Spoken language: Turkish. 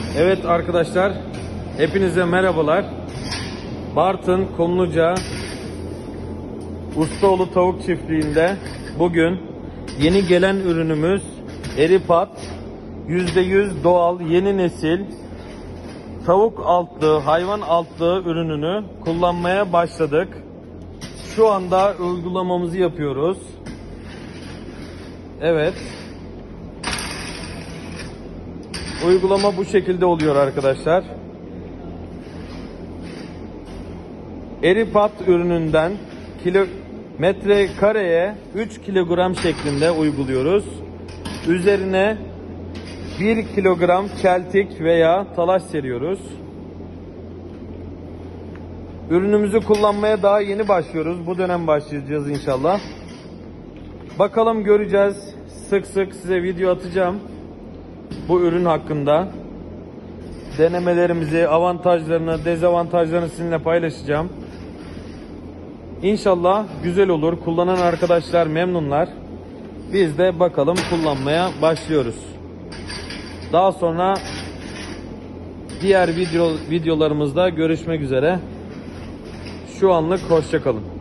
Evet arkadaşlar, hepinize merhabalar. Bartın Kumluca Ustaoğlu Tavuk Çiftliği'nde bugün yeni gelen ürünümüz Eripat %100 doğal yeni nesil tavuk altlığı, hayvan altlığı ürününü kullanmaya başladık. Şu anda uygulamamızı yapıyoruz. Evet. Uygulama bu şekilde oluyor arkadaşlar. Eripat ürününden metrekareye 3 kilogram şeklinde uyguluyoruz. Üzerine 1 kilogram çeltik veya talaş seriyoruz. Ürünümüzü kullanmaya daha yeni başlıyoruz. Bu dönem başlayacağız inşallah. Bakalım, göreceğiz. Sık sık size video atacağım bu ürün hakkında. Denemelerimizi, avantajlarını, dezavantajlarını sizinle paylaşacağım. İnşallah güzel olur. Kullanan arkadaşlar memnunlar. Biz de bakalım kullanmaya başlıyoruz. Daha sonra diğer videolarımızda görüşmek üzere. Şu anlık hoşça kalın.